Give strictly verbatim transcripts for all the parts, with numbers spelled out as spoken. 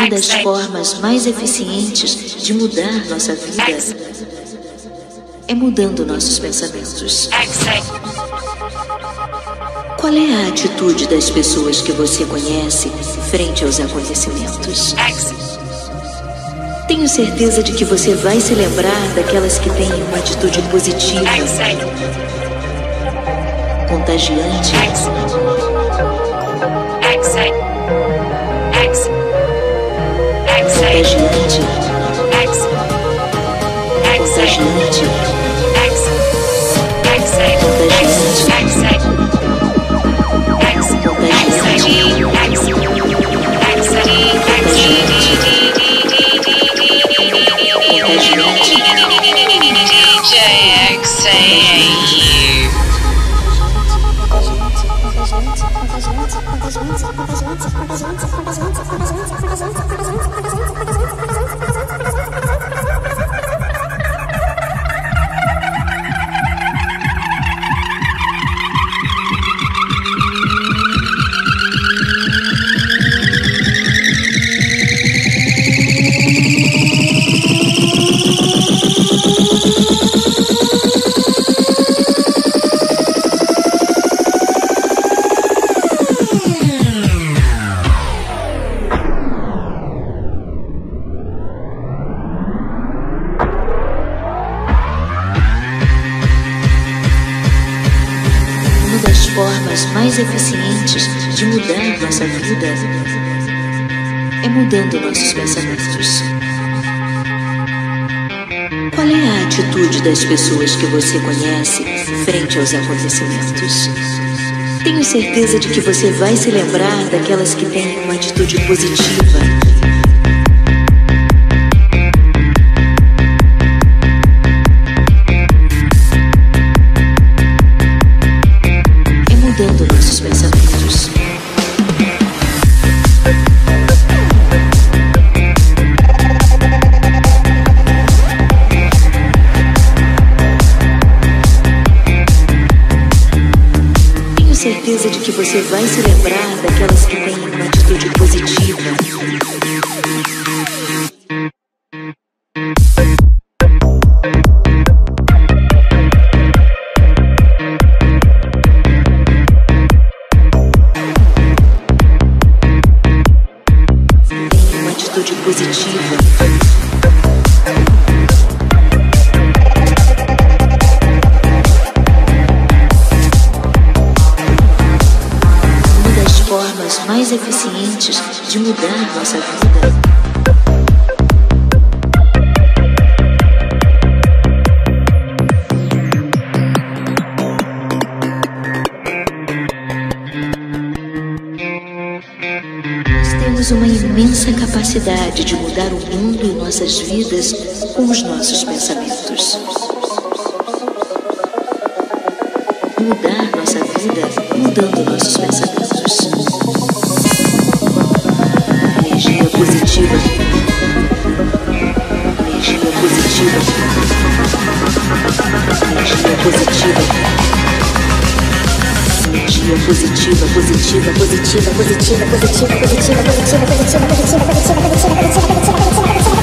Uma das formas mais eficientes de mudar nossa vida é mudando nossos pensamentos. Qual é a atitude das pessoas que você conhece frente aos acontecimentos? Tenho certeza de que você vai se lembrar daquelas que têm uma atitude positiva, contagiante, contagiante, contagiante, mais eficientes de mudar nossa vida é mudando nossos pensamentos. Qual é a atitude das pessoas que você conhece frente aos acontecimentos? Tenho certeza de que você vai se lembrar daquelas que têm uma atitude positiva, mudando nossos pensamentos. Tenho certeza de que você vai se lembrar daquelas que têm uma atitude positiva. Atitude positiva. Uma das formas mais eficientes de mudar nossa vida temos uma imensa capacidade de mudar o mundo e nossas vidas com os nossos pensamentos. Mudar nossa vida mudando nossos pensamentos. Energia positiva. Energia positiva. Energia positiva. Energia positiva, positiva, positiva, positiva, positiva, positiva, positiva, positiva, positiva, positiva, positiva, positiva, positiva, positiva.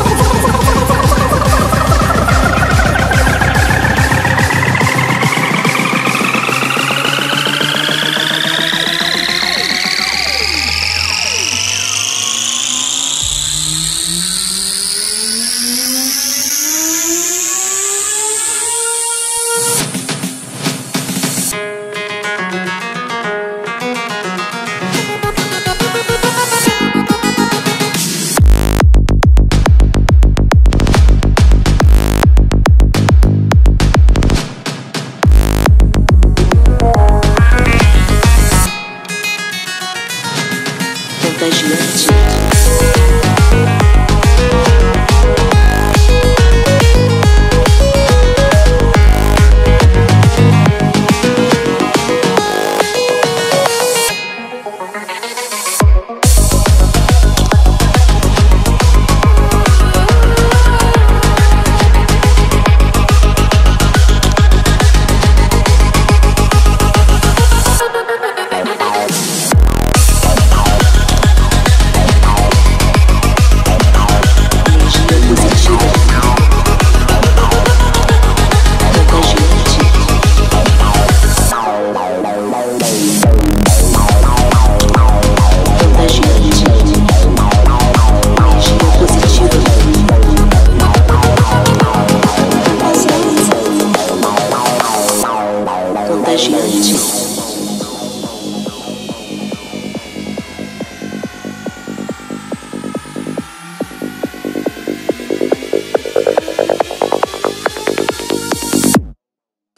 Contagiante.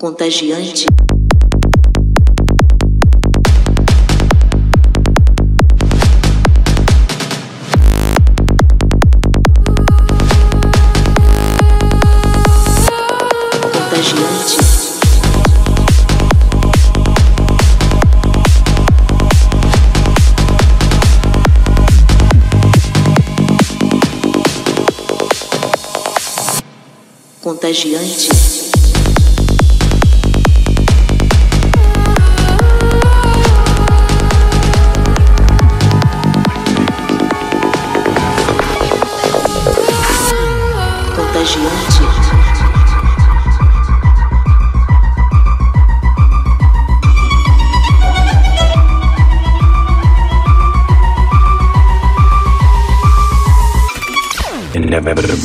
Contagiante. Contagiante. Contagiante. Contagiante. Inevitable.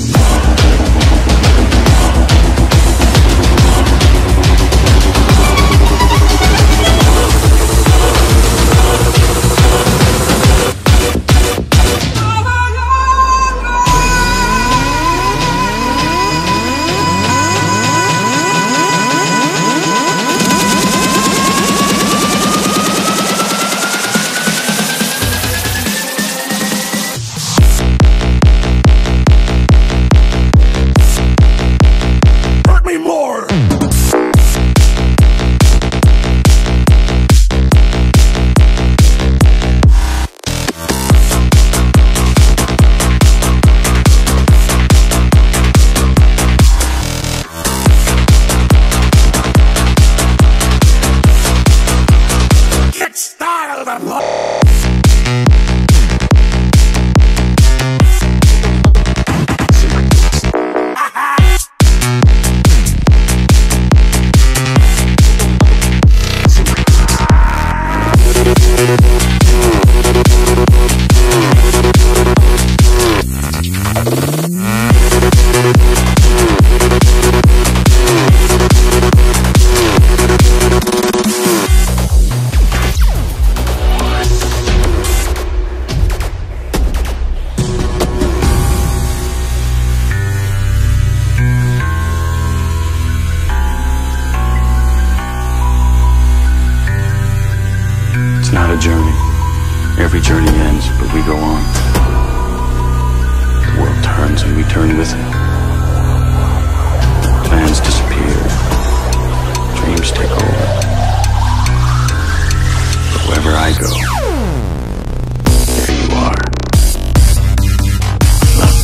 It's not a journey. Every journey ends, but we go on. The world turns and we turn with it. Plans disappear. Dreams take over. But wherever I go, there you are. Luck.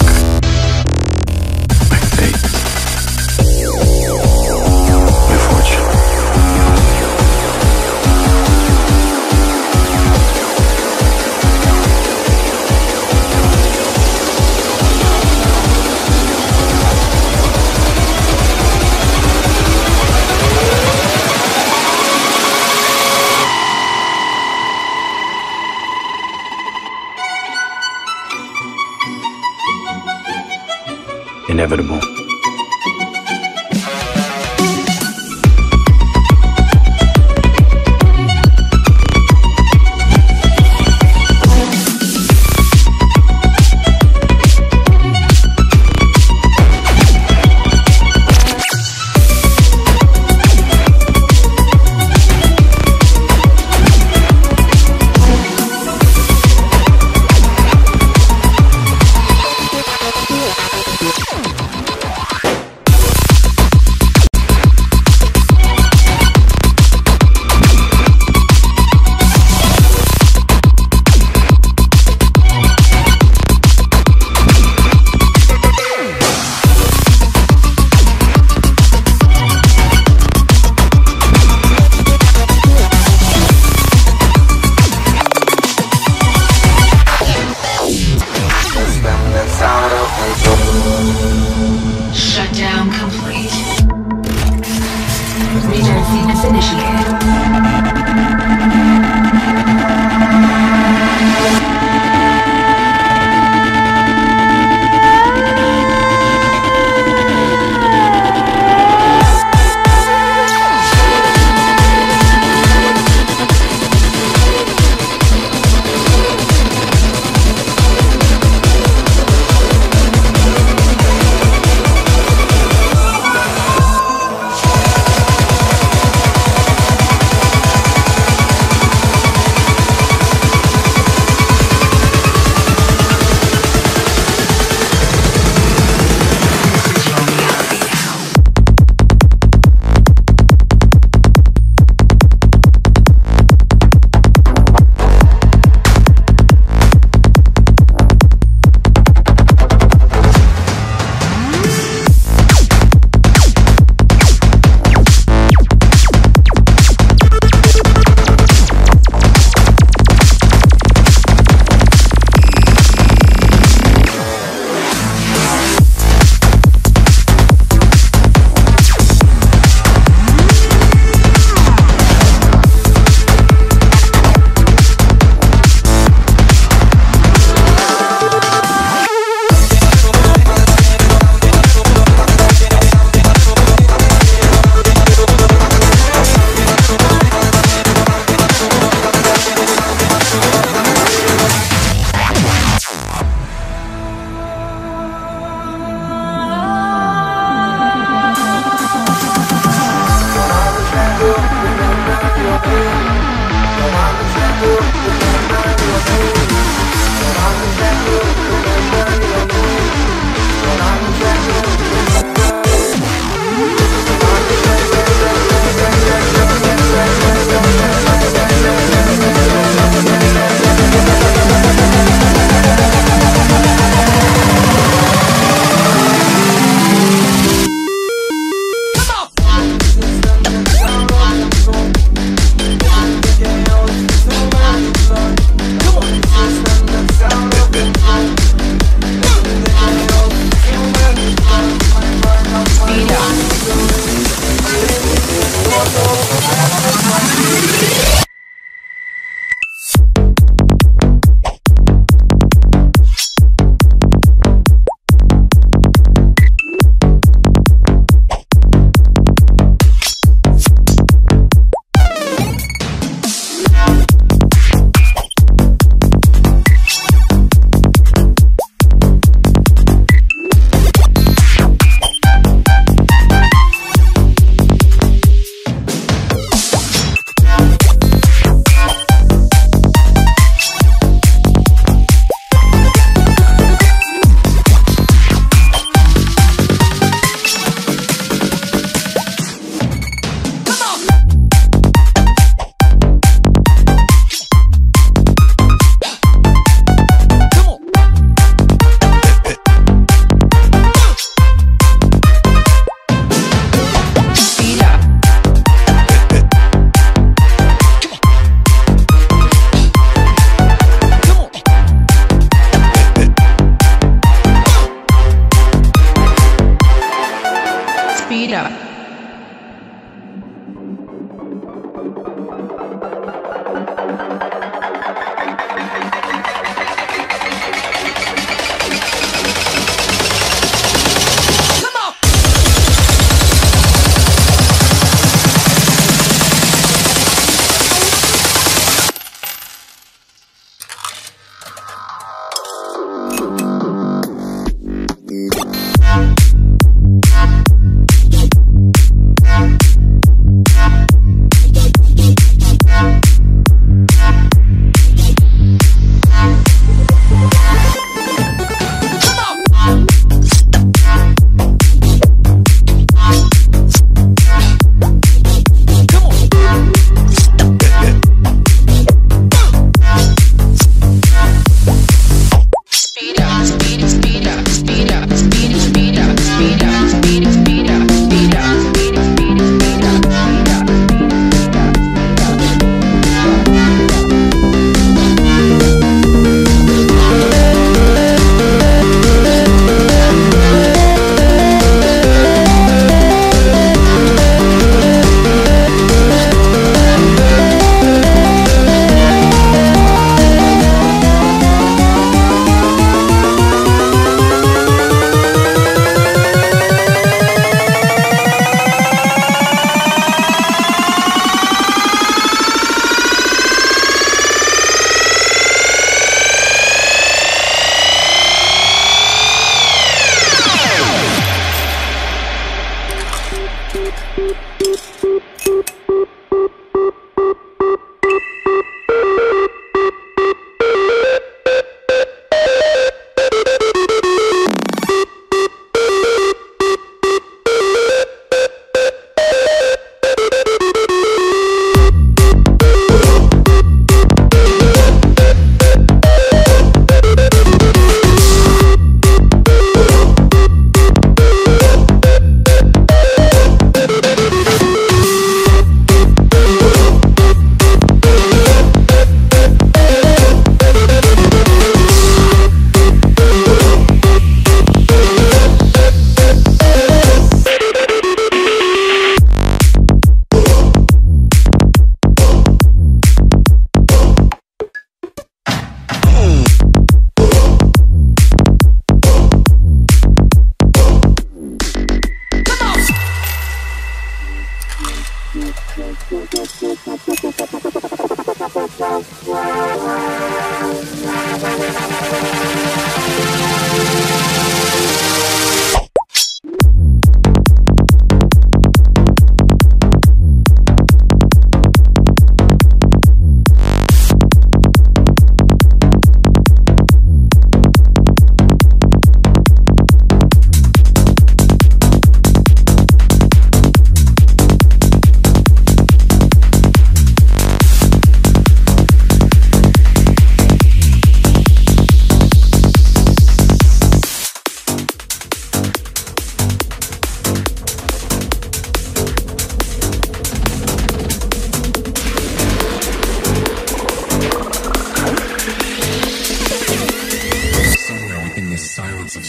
My fate. My fortune. Inevitable.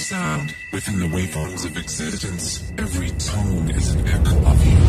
sound within the waveforms of existence. Every tone is an echo of you.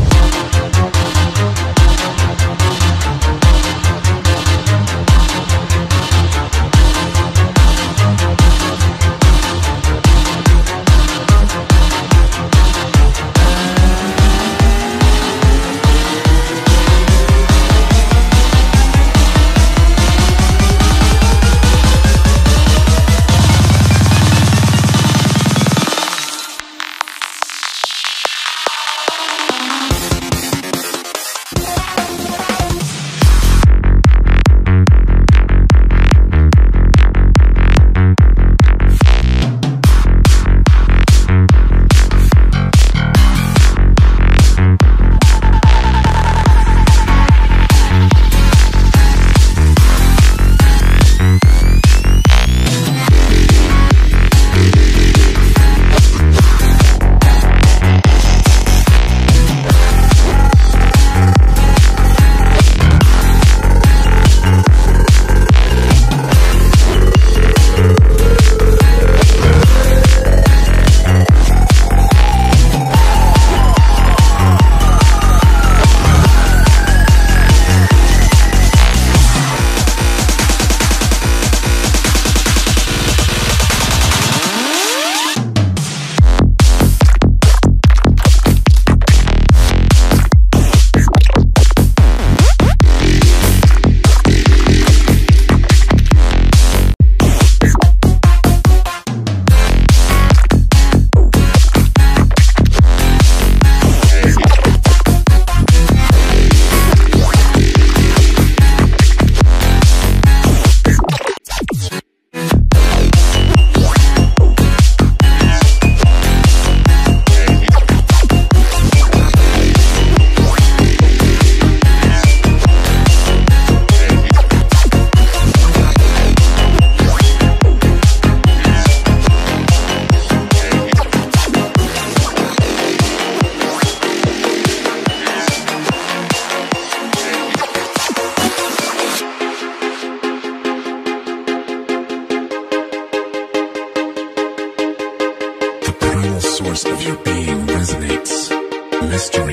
Source of your being resonates. Mystery,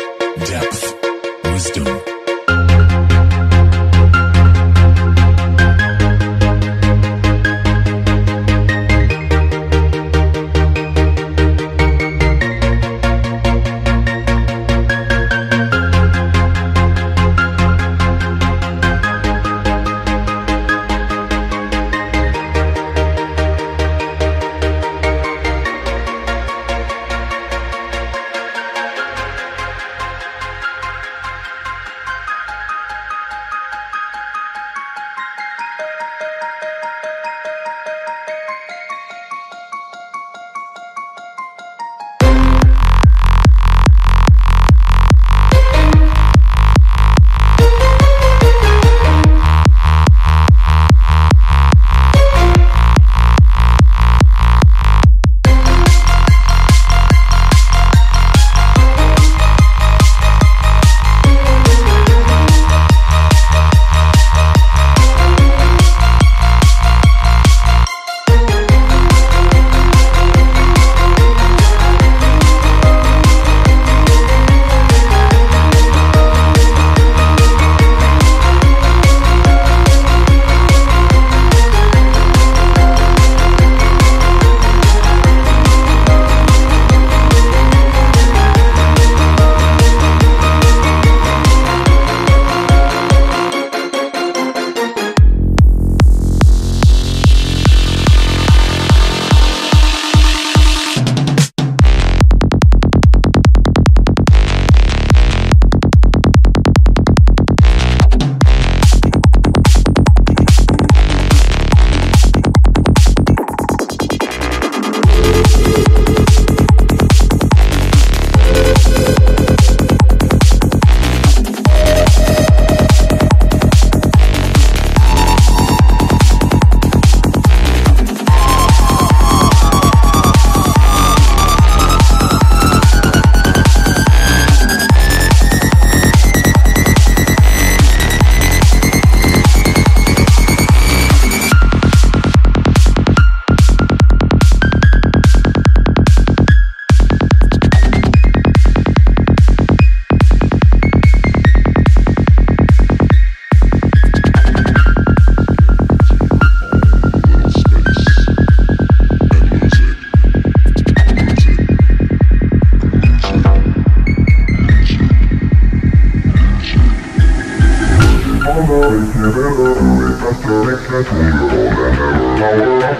depth, wisdom.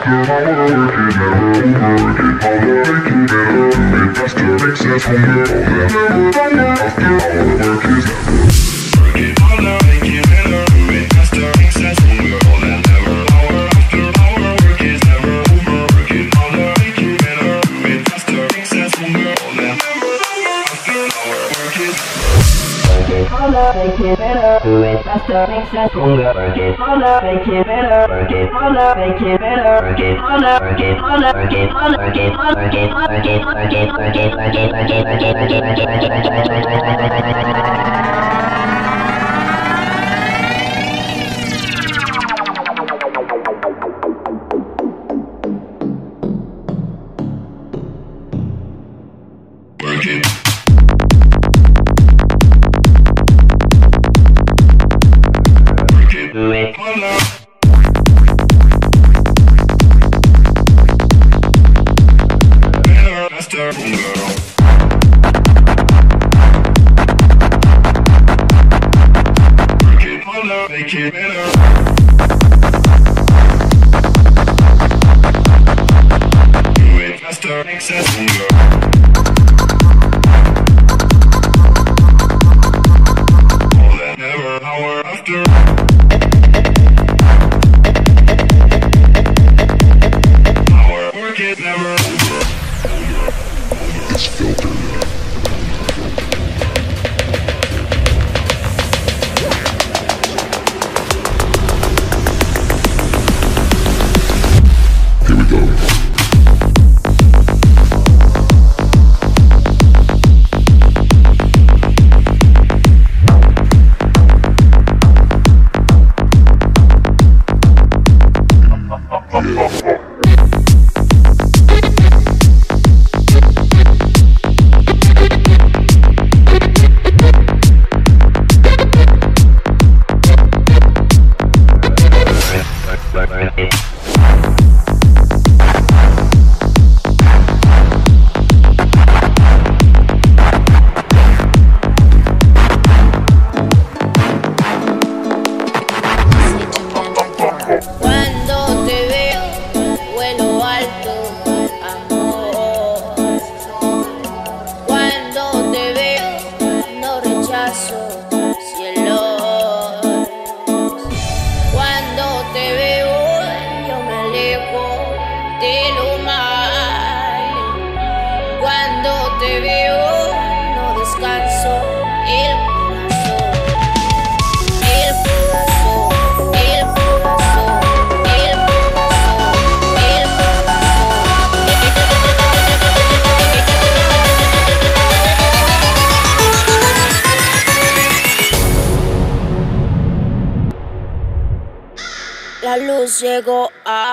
La luz llegó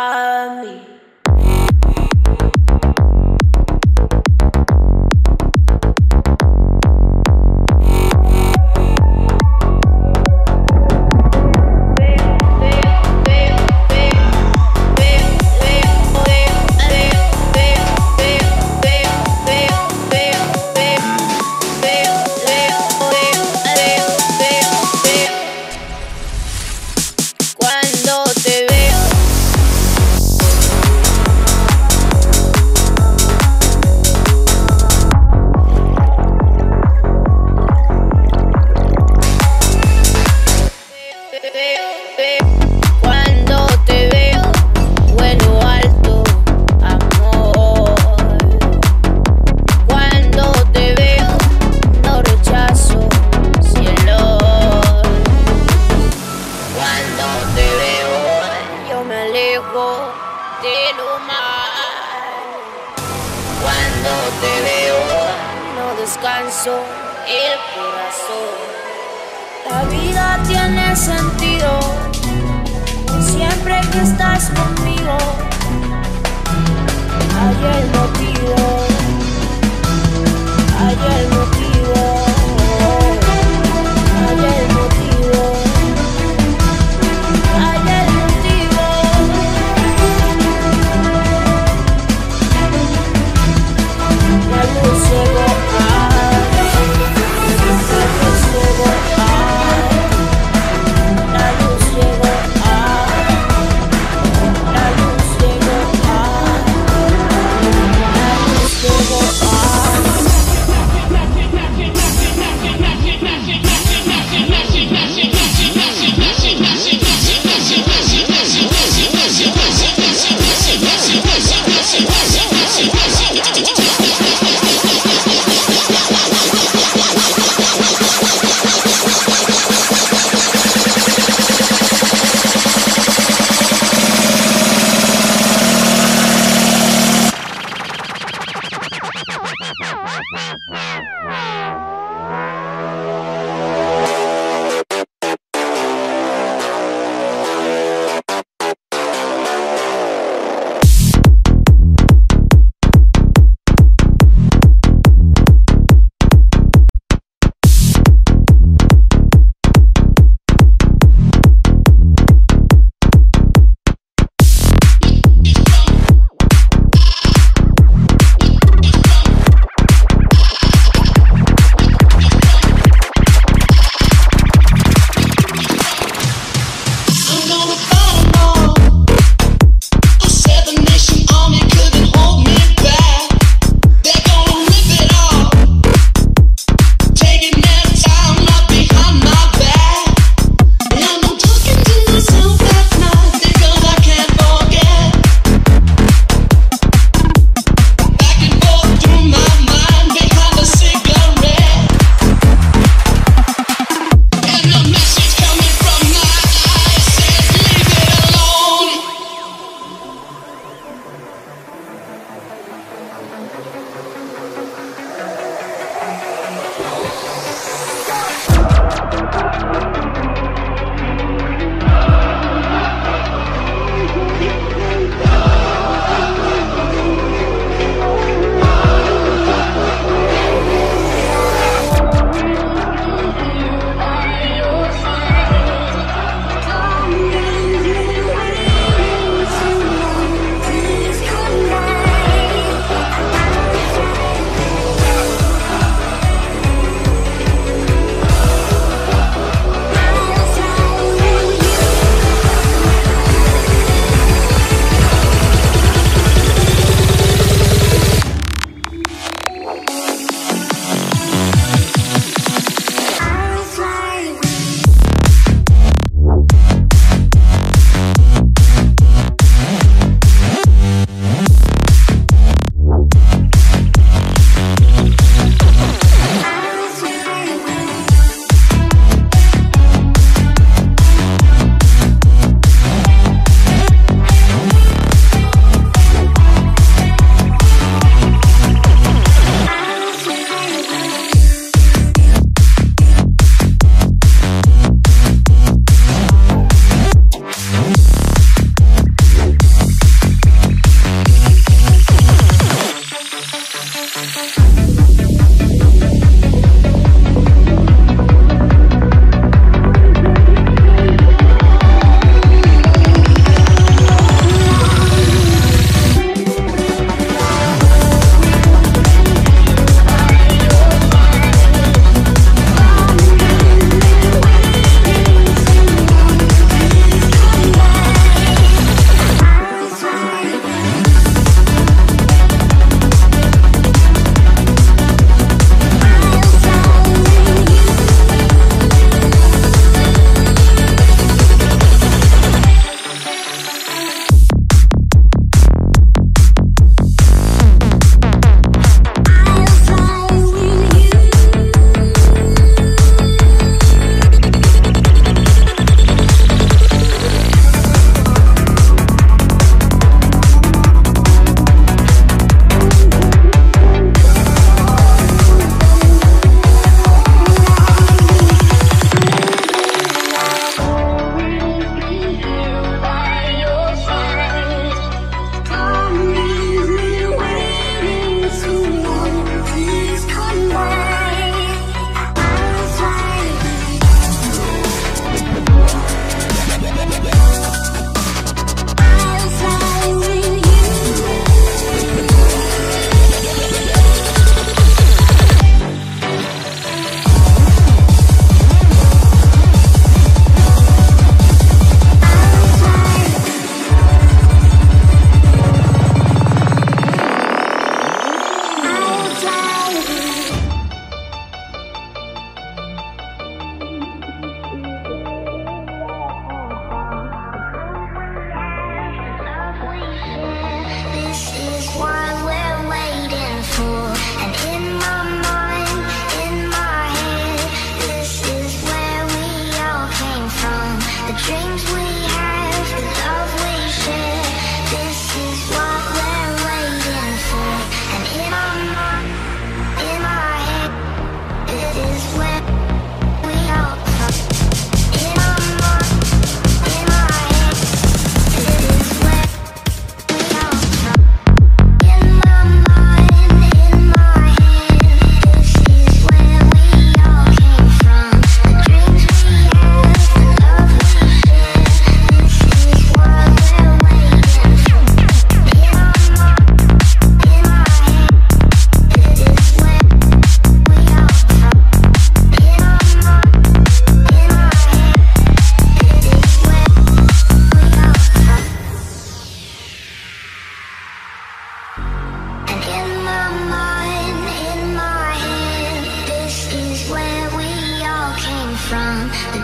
a mí. descanso el corazón. La vida tiene sentido siempre que estás conmigo. Hay el motivo, hay el motivo, hay el motivo, hay el motivo. La luz llegó a, la luz llegó a, la luz llegó a, la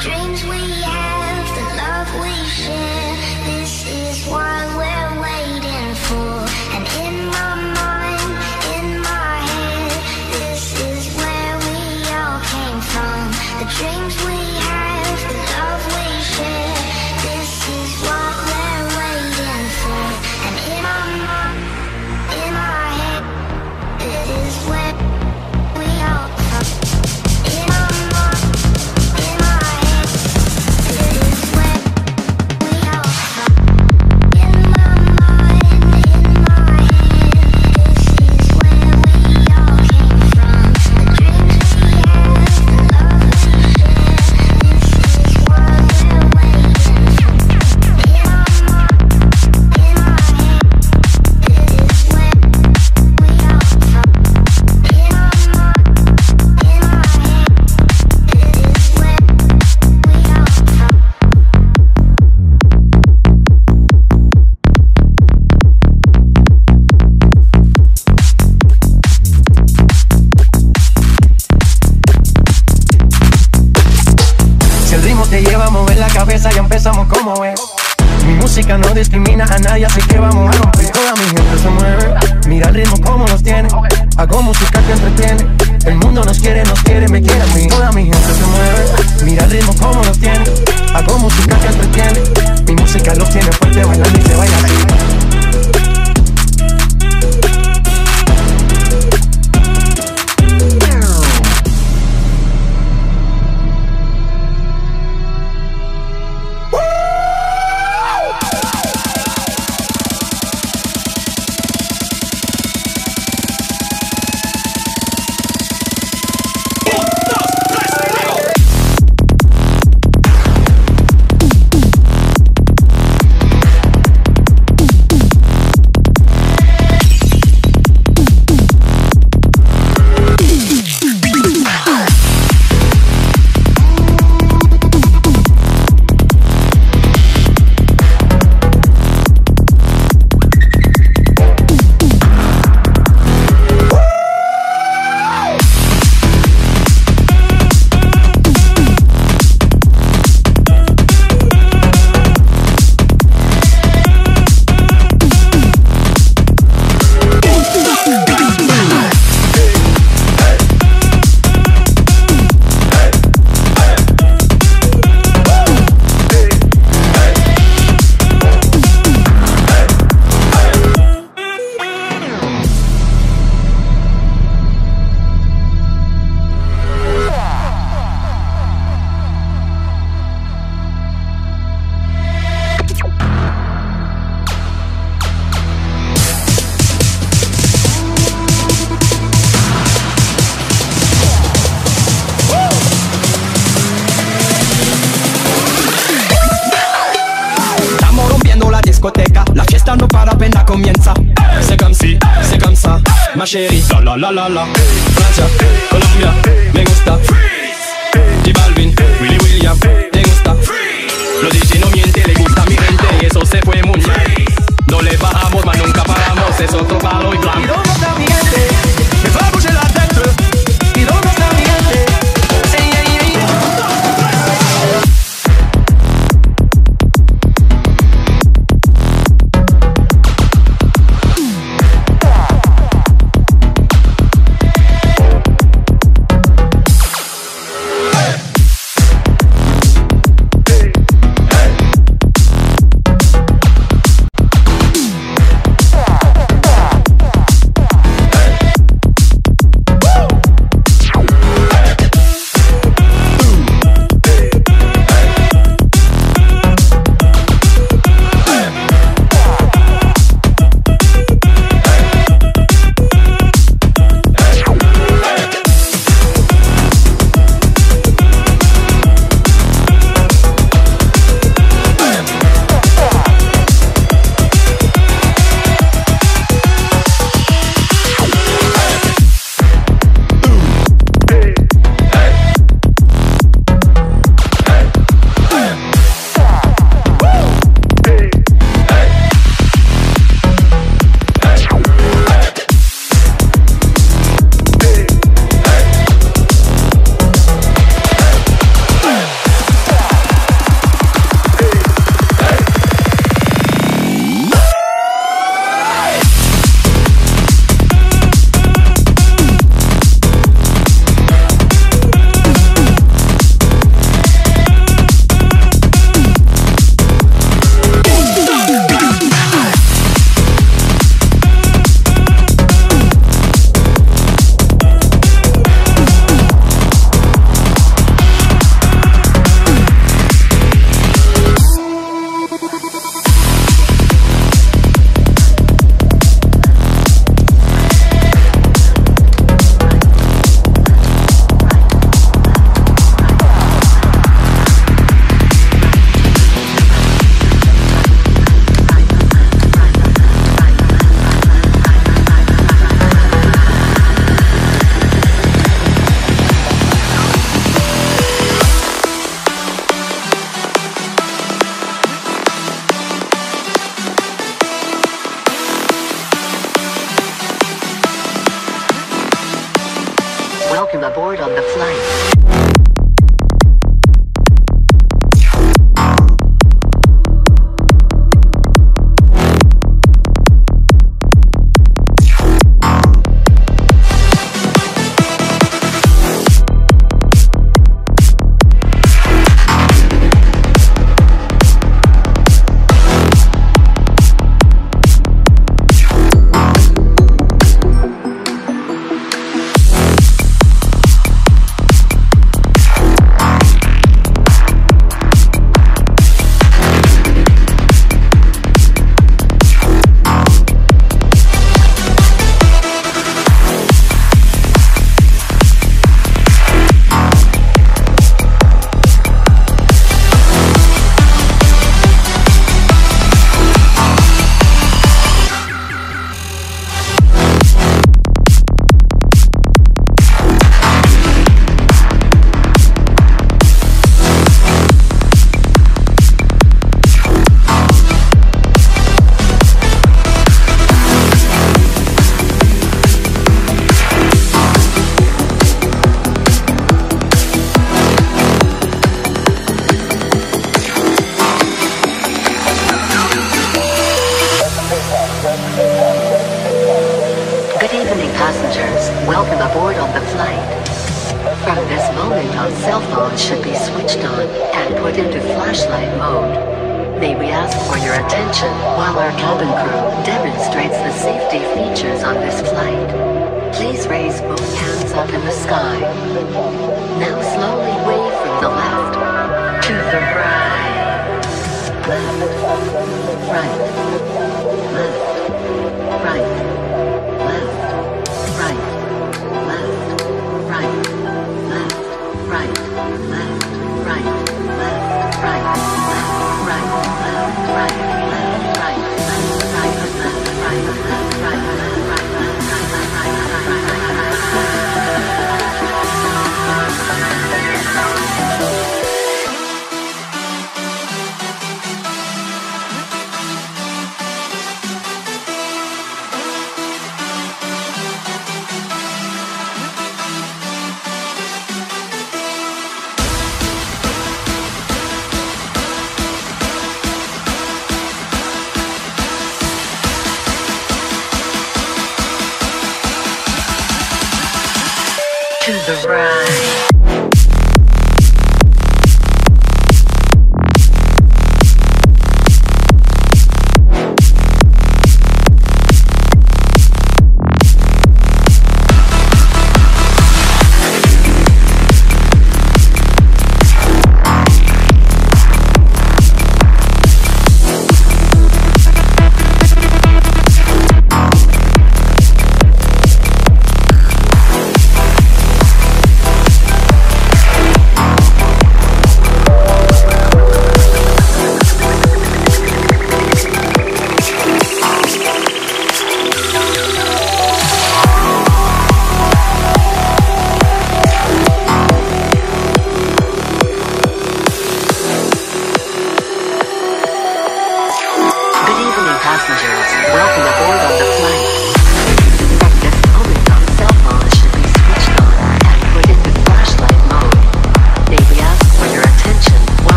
dreams we have, the love we share, this is what we're waiting for. And in my mind, in my head, this is where we all came from. The dreams we have, the love we share, this is what we're waiting for. And in my mind, in my head, this is where we all come. In my mind, in my head, this is where we all come. In my mind, in my head, this is where we all came from. The dreams we have, the love we share, this is what we're waiting for. In my mind, in my head, this is where we all come. In my mind, in my head, this is where we all come. Si el ritmo te lleva a mover la cabeza, ya empezamos como es. Mi música no discrimina a nadie, así que vamos a romper. Toda mi gente se mueve, mira el ritmo como nos tiene. Hago música que entretiene, el mundo nos quiere, nos quiere, me quiere a mí. Toda mi gente se mueve, mira el ritmo como nos tiene. Hago música que entretiene, mi música los tiene fuerte bailando y se baila así. La fiesta no para, apenas comienza. C'est comme si, c'est comme ça, ma chérie. La la la la la. Francia, Colombia, me gusta. J Balvin, Willy William, te gusta. Los D J no miente, le gusta mi gente y eso se fue muy bien. No le bajamos, mas nunca paramos, es otro palo y blanco. ¿Y dónde está mi gente? Me va a bouger la tête. ¿Y dónde está mi gente? Ey, ey, ey. Welcome aboard on the flight. Welcome aboard on the flight. From this moment on, cell phones should be switched on and put into flashlight mode. May we ask for your attention while our cabin crew demonstrates the safety features on this flight. Please raise both hands up in the sky. Now slowly wave from the left to the right. Left, right, left, right, left, right, left, right, left, right, left, right, left, right, left, right, left, right, left, right, left, right, left, right, left, right, left, right, to the right.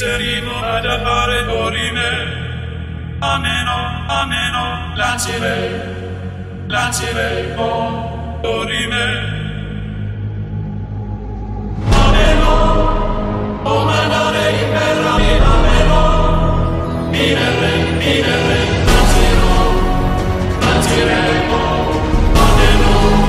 Serino ad appare dorime, ameno, ameno, lancirei, lancirei, oh, dorime. Ameno, oh, mandare in terra, ameno, minerei, minerei, lancirò, lancirei, oh, ameno.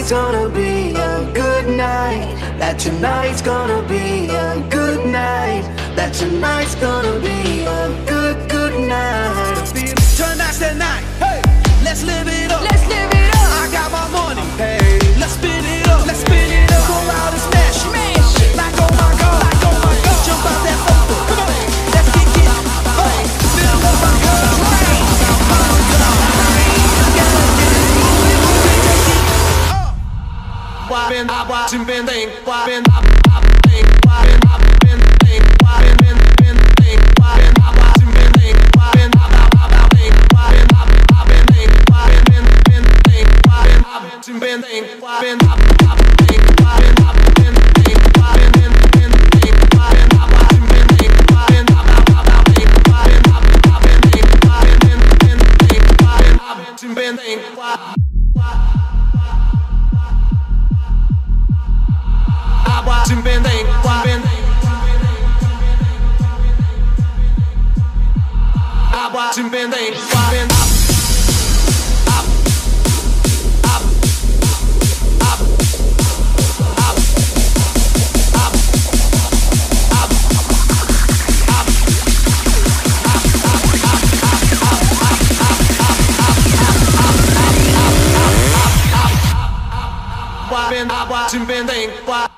tonight's gonna be a good night. That tonight's gonna be a good night. That tonight's gonna be a good, good night. Tonight's the night. Hey, let's live it up. Let's live it up. I got my money. Hey, let's spin it up. Let's spin it up. Go out and smash it. Smash it. Like oh my god. Like oh my god. Jump out that sofa. Come on. Let's kick it. Hey, feel oh my god. Why been I watching been thing? Why been I think? Why been I been think? Why been been been think? Why been I watching been think? Why been I think? Why been I been think? Why been been been think? Why been I watching been think? Why been I think? Why been I been think? Why been been been think? Why been I watching been think? Why been I think? Why been I been think? Why been been been think? Why been I watching been think? Why watching been thing, why been I watching been thing, why been up, up, up, up, up, up, up, up, why been I watching been thing, why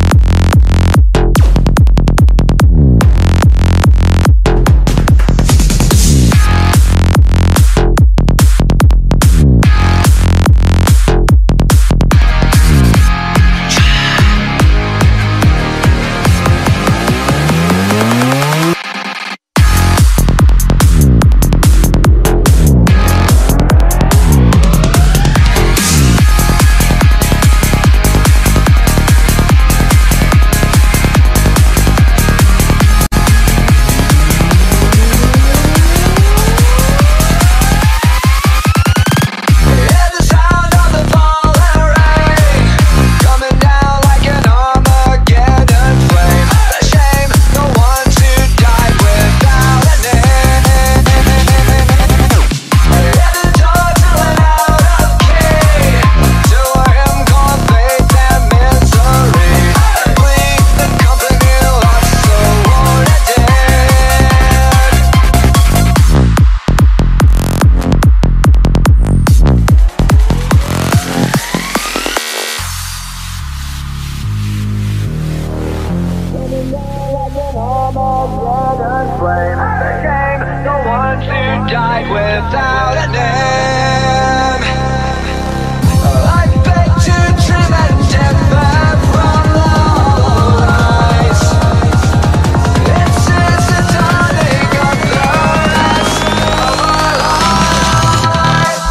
without a name. I beg to dream and differ from the hollow eyes. This is the dawning of the rest of our lives.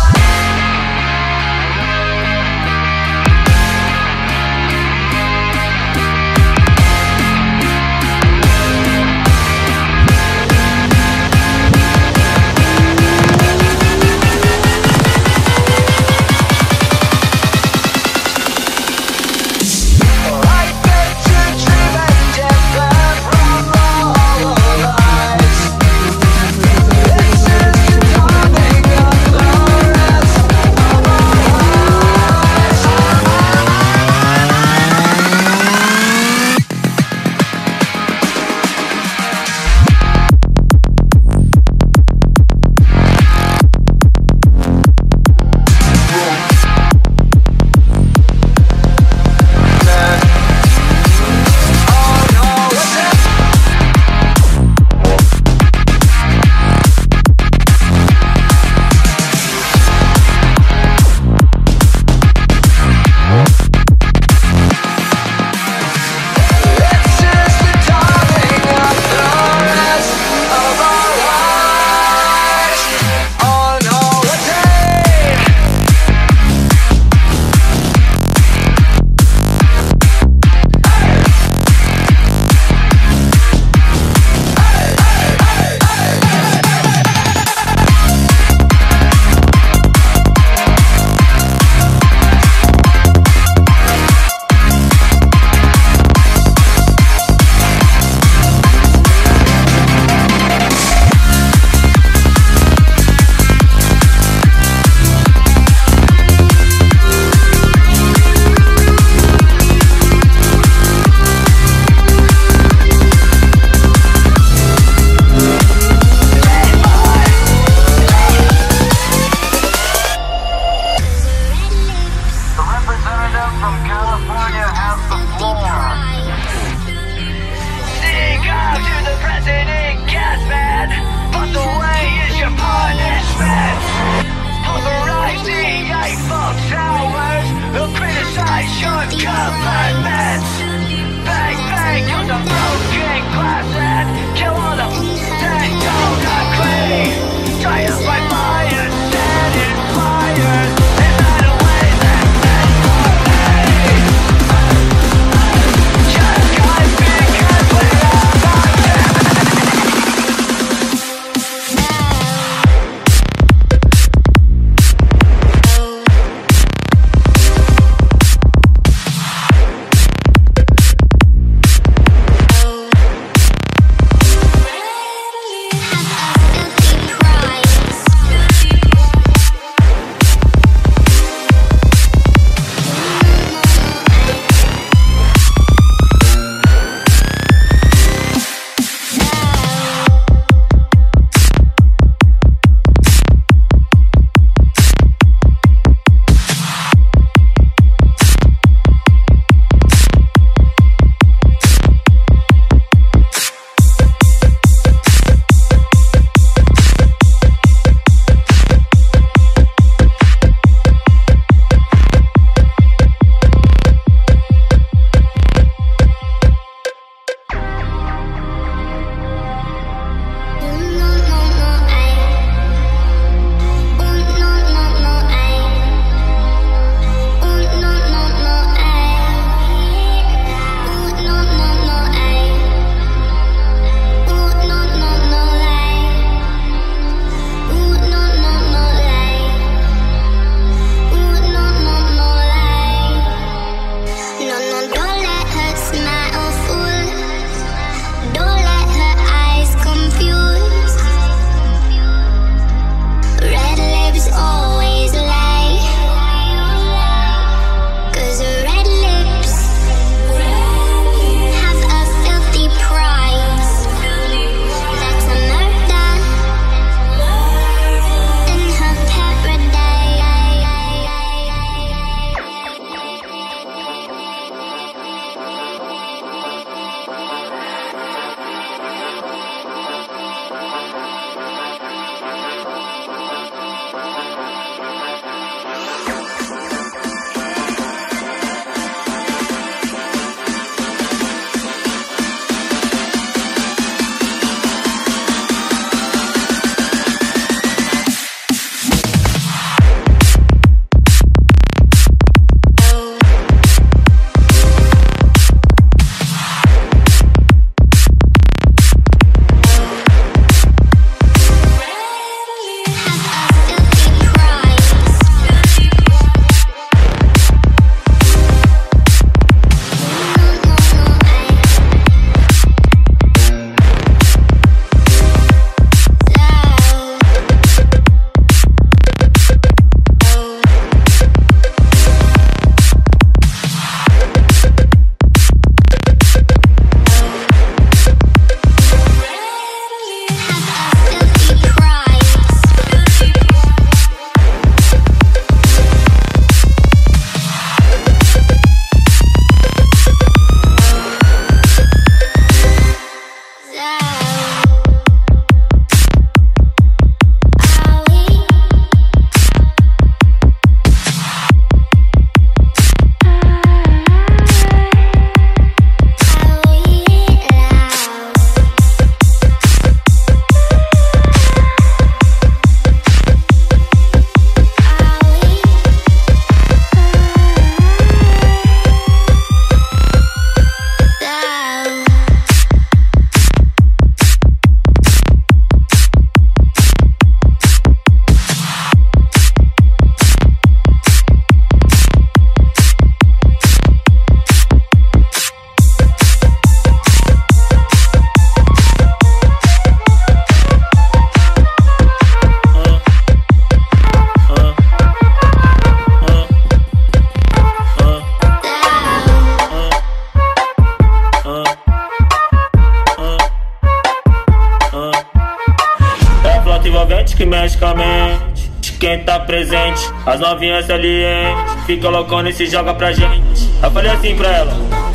envolvente que mexe com a mente de quem tá presente. As novinhas salientes fica loucona e se joga pra gente. Eu falei assim pra ela.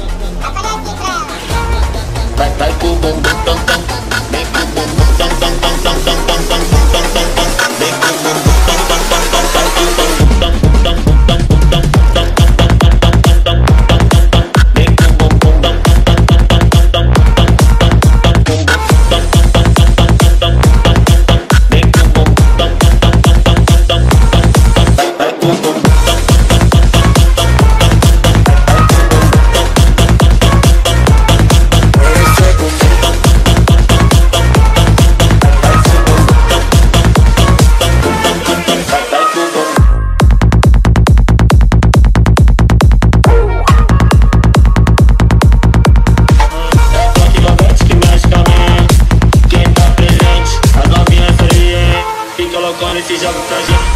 Vai, vai com o bumbum tam tam. Vem com o bumbum tam tam tam tam tam tam tam tam tam tam. Vem com o bumbum tam tam tam tam tam tam tam tam tam tam tam tam tam. Se joga pra gente.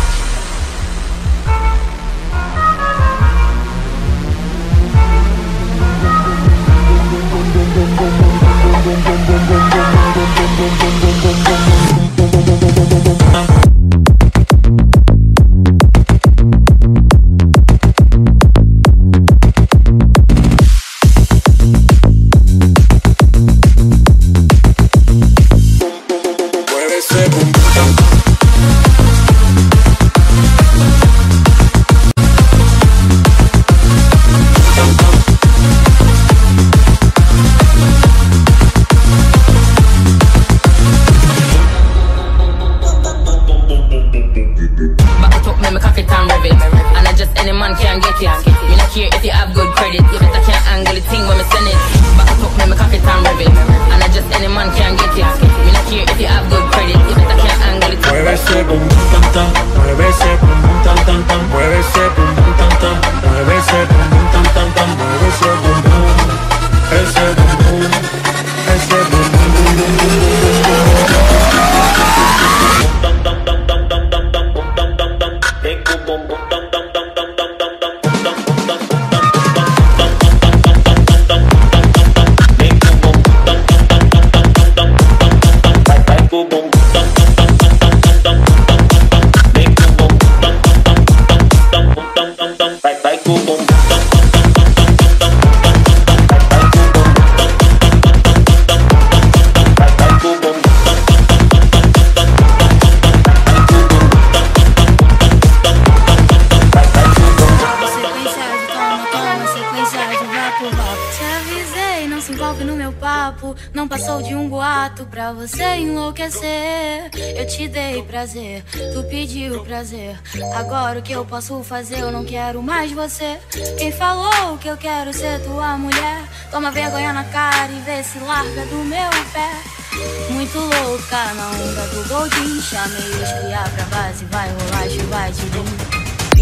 Não passou de um boato pra você enlouquecer. Eu te dei prazer, tu pediu prazer. Agora o que eu posso fazer? Eu não quero mais você. Quem falou que eu quero ser tua mulher? Toma vergonha na cara e vê se larga do meu pé. Muito louca na onda do Goldin. Chamei os cria pra base, vai rolar chuva de bem.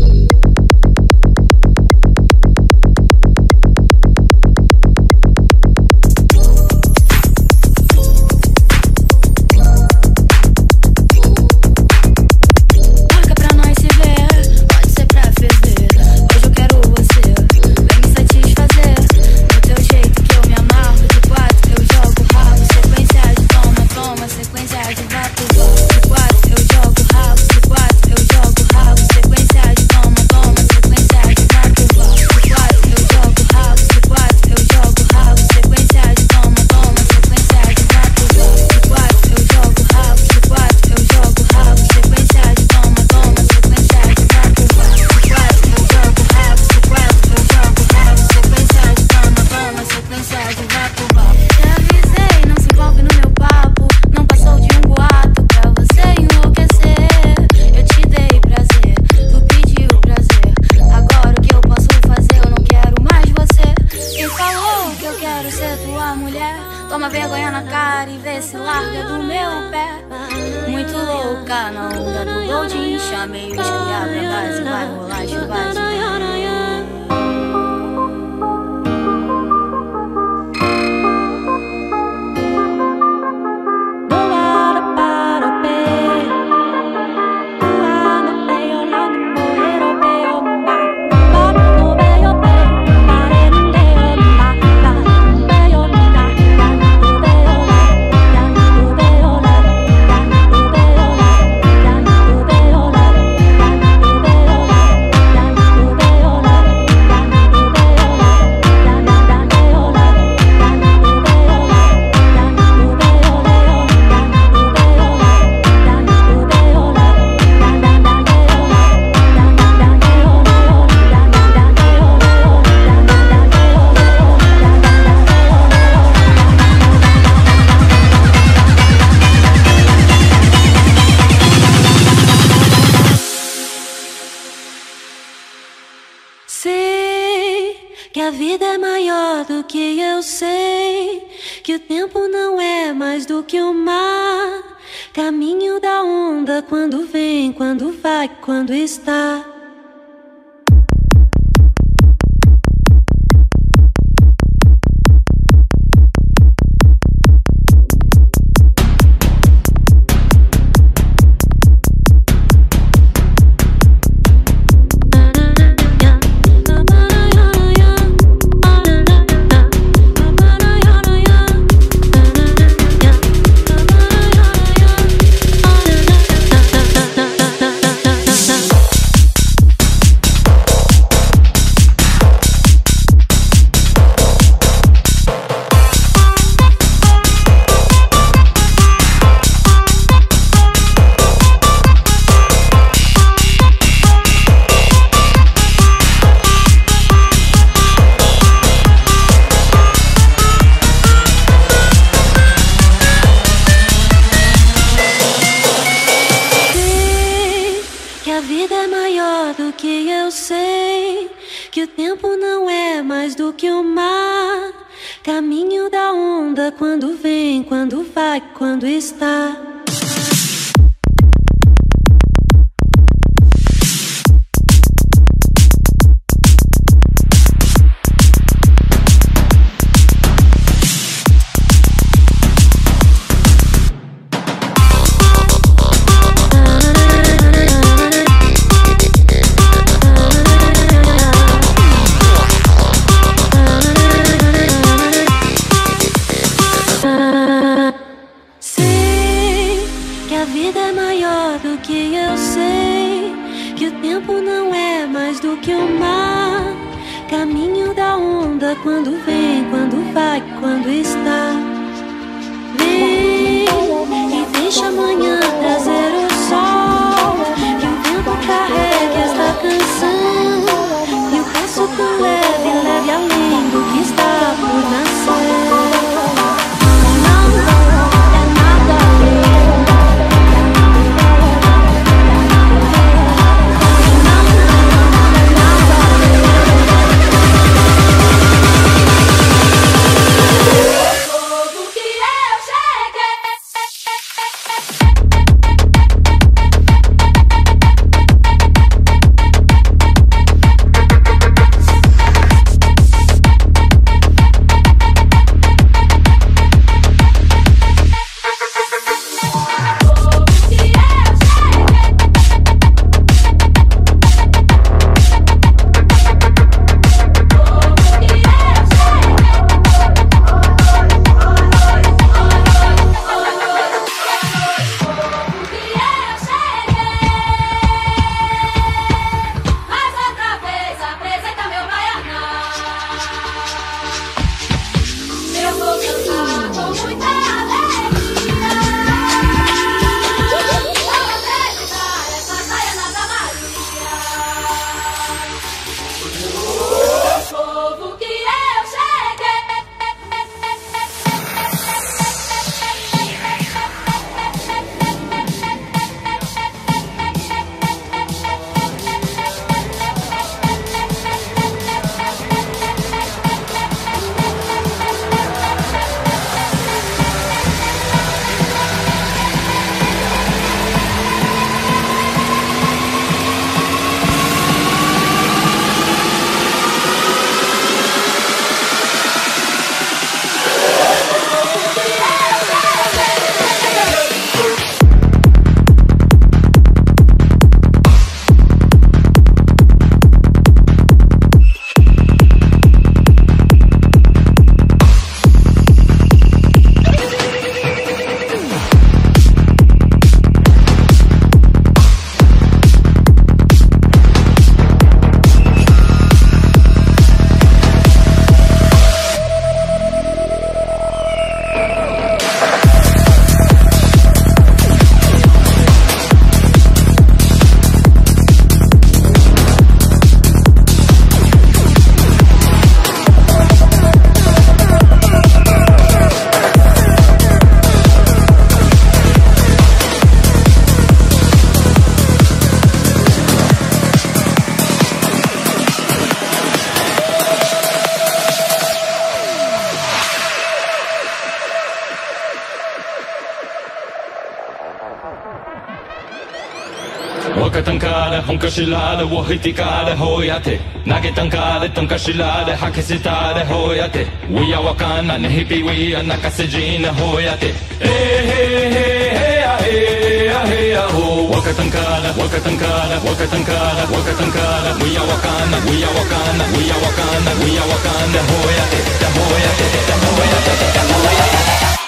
Toma vergonha na cara e vê se larga do meu pé. Muito louca na onda do Goldin. Chamei os cria pra base, vai rolar chuva de vida é maior do que eu sei, que o tempo não é mais do que o mar, caminho da onda quando vem, quando vai, quando está. Caminho da onda quando vem, quando vai, quando está. Caminho da onda quando vem, quando vai, quando está. Vem e deixa amanhã trazer o sol, que o vento carregue esta canção, e o passo tão leve, leve além do que está por nascer. Cheguei. Waka tankare, honka shilare, wahitikare, hoyate. Nage tankare, tonka shilare, hakisitare, hoyate. We are wakana, nehipi we are nakasejina, hoyate. Hey, hey, hey, hey, ah, hey, ah, hey, ah, ho. Waka tankare, waka tankare, waka tankare, waka tankare. We are wakana, we are wakana, we are wakana, we are wakana, hoyate, da hoyate, da hoyate, da hoyate.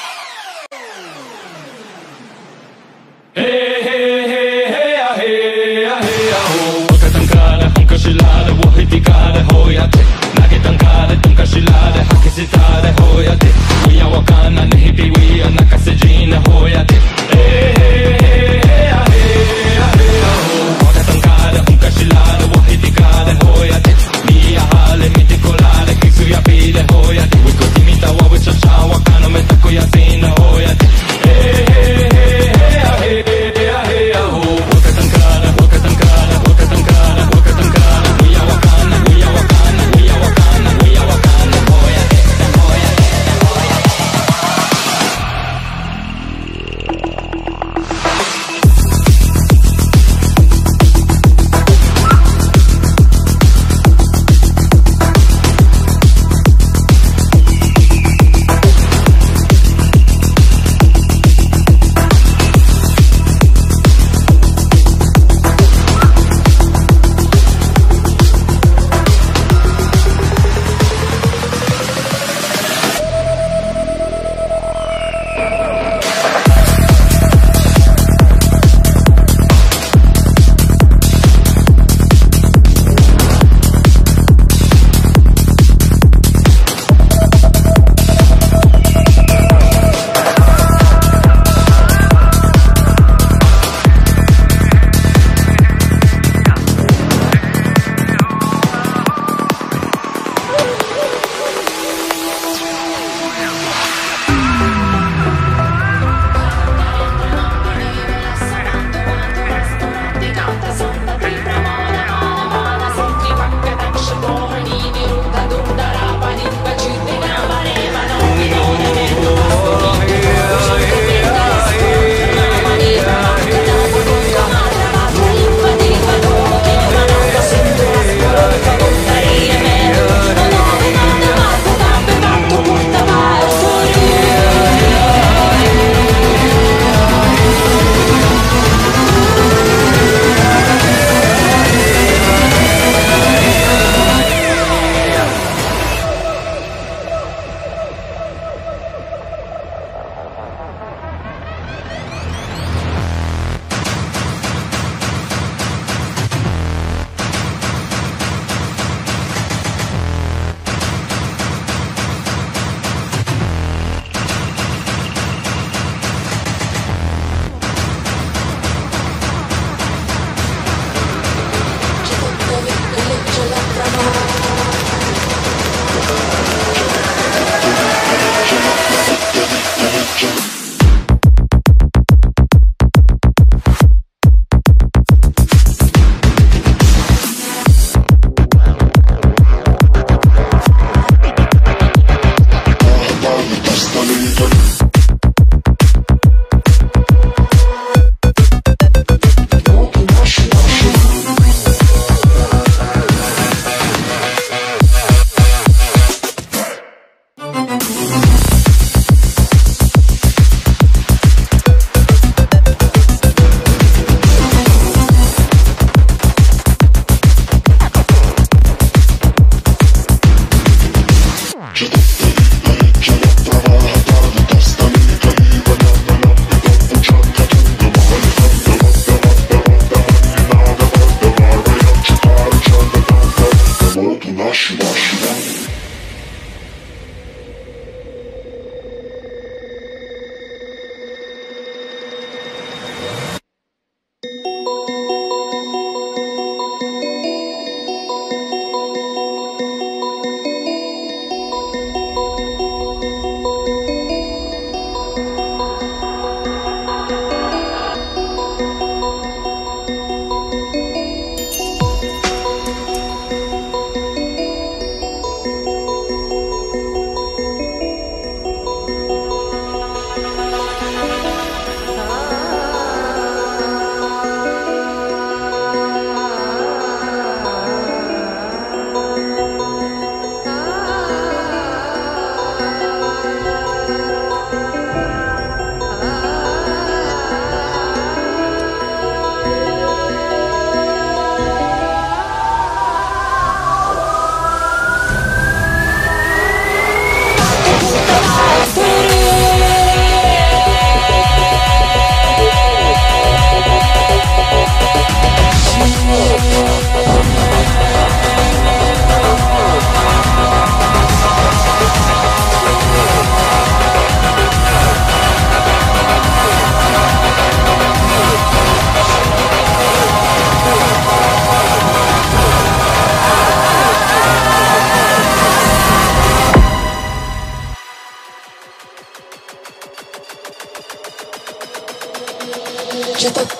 Hey, hey, hey, hey, ah, hey, ah, hey, ah, ho. Waka tankare, honka shilare, wahitikare, hoyate. Nage tankare, tonka shilare, hakisitare, hoyate. We are wakana, nehipi we are nakasejina, hoyate. Hey, hey, hey, hey, ah, hey, ah, hey, ah, ho. Waka tankare, honka shilare, wahitikare, hoyate. Mia hale, miticolare, kisuya pile, hoyate. We kotimita wa we chacha, wakano metako yasina, hoyate. Hey, hey, hey, hey, ah, hey, ah, hey, ah, ho. Waka tankare, waka tankare, waka tankare, waka tankare. We are wakana, we are wakana, we are wakana, we are wakana, hoyate, hoyate, hoyate.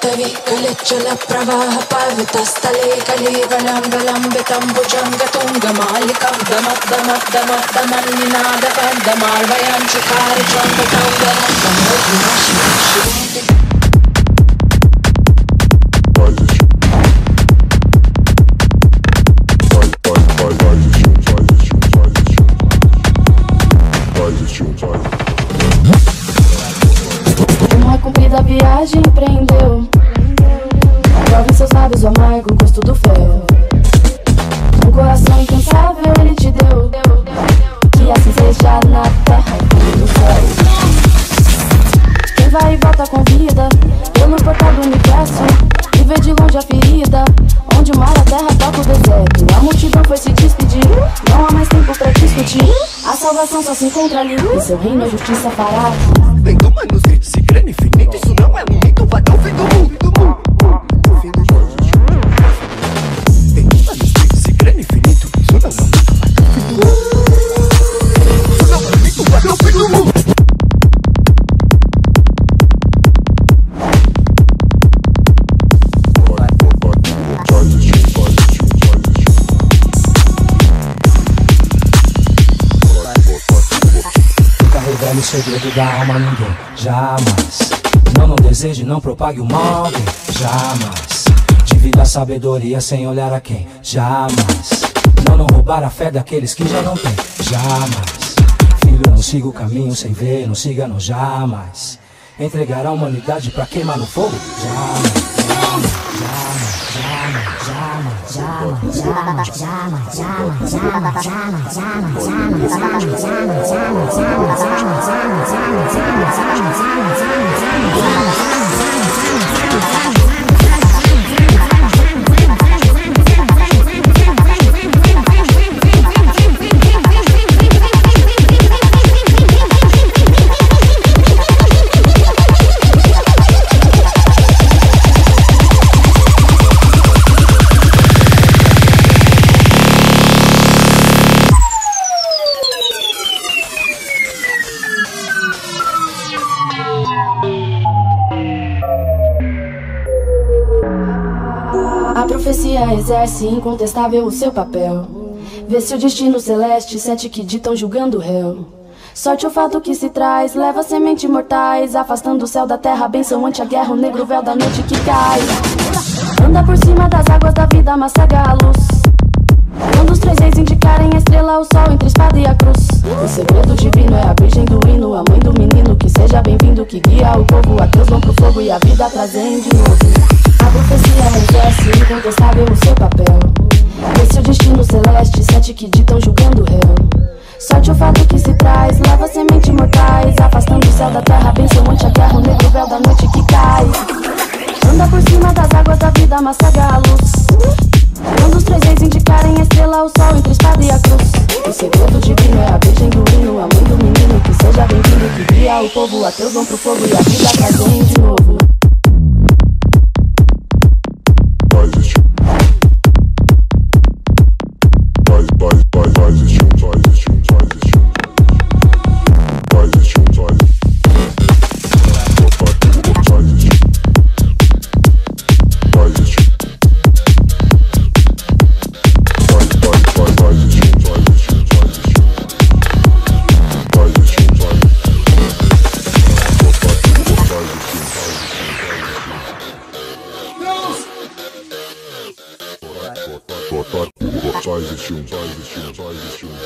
कवि कलचल प्रवाह पावितस्थले कलिवलम्बलम्बितं भुजङ्ग तुङ्गमालिकं दम दम दम दमन्निनाद पद्ममार्वयं चकार चण्डकं Uma comprida viagem empreendeu. Prove em seus lábios o amargo gosto do fel. Um coração incansável ele te deu, que assim seja na terra e no céu. Quem vai e volta com vida pelo portal do universo e vê de longe a ferida onde o mar, a terra toca o deserto. A multidão foi se despedir, não há mais tempo pra discutir. A salvação só se encontra ali, em seu reino a justiça fará. Vem do manuscrito, se crê no infinito. Isso não é um mito, vai dar o fim do mundo. Vem do manuscrito, se crê no infinito. Isso não é um mito, vai dar o fim do mundo. Isso não é um mito, vai dar o fim do mundo. O segredo da alma ninguém, jamais. Não, não deseje, não propague o mal, alguém, jamais. Divida a sabedoria sem olhar a quem, jamais. Não, não roubar a fé daqueles que já não têm, jamais. Filho, não siga o caminho sem ver, não siga, não, jamais. Entregar a humanidade pra queimar no fogo, jamais. A profecia exerce incontestável o seu papel. Vê se o destino celeste, sete que ditam julgando o réu. Sorte o fato que se traz, leva sementes mortais, afastando o céu da terra, benção ante a guerra, o negro véu da noite que cai. Anda por cima das águas da vida, mas cega a luz. Quando os três reis indicarem a estrela, o sol entre a espada e a cruz. O segredo divino é a virgem do hino, a mãe do menino, que seja bem-vindo, que guia o povo. Ateus vão pro fogo e a vida trazem de novo. A profecia exerce incontestável o seu papel. Esse é o destino celeste, sete que ditam julgando o réu. Sorte o fato que se traz, leva sementes mortais, afastando o céu da terra, benção ante a guerra, o negro véu da noite que cai. Anda por cima das águas da vida, mas cega a luz. Quando os três reis indicarem a estrela, o sol entre a espada e a cruz. O segredo divino é a virgem do hino, a mãe do menino, que seja bem-vindo, que guia o povo. Ateus vão pro fogo e a vida trazem de novo. Só existe um, só existe um, só existe um.